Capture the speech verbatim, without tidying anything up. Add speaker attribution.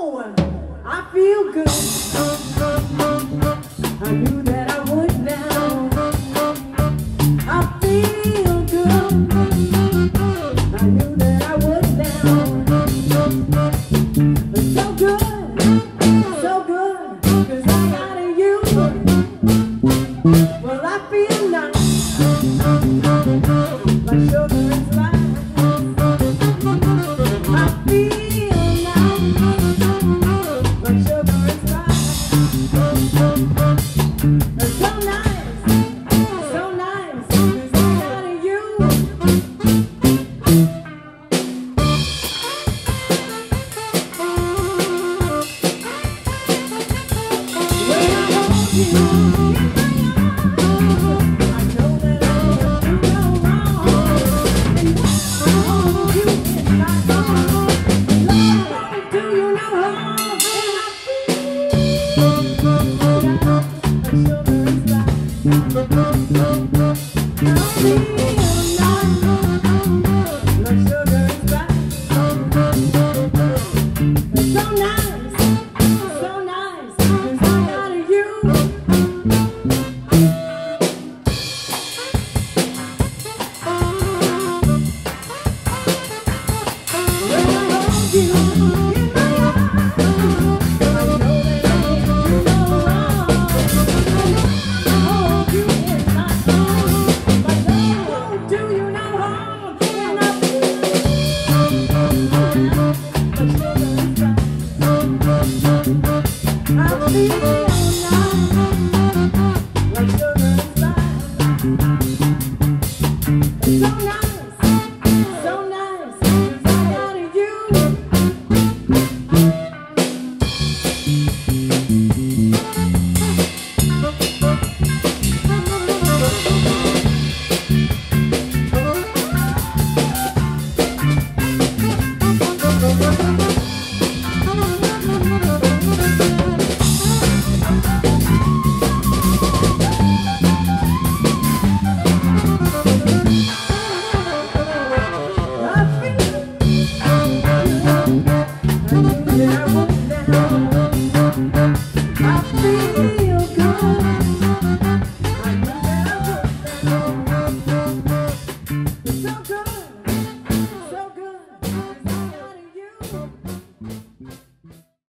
Speaker 1: Oh, I feel good. I knew that I would now. I feel good. I knew that I would now. So good, so good, 'cause I got you. Well, I feel nice, like sugar and spice. I feel nice, like sugar and spice. So nice, so nice, 'cause I got you. When I hold you in my arms, I know that I can't do no wrong. And when I hold you in my arms, Lord, do you no harm. And I feel like sugar and spice. I feel nice, like sugar and spice. So nice, so nice, 'cause I got you. When I hold you in my arms, I know that I can't do no wrong. And when I hold you in my arms, my love won't do you no harm. And I feel like sugar and spice. I feel nice, like sugar and spice. So nice, so nice, 'cause I got you. I feel good.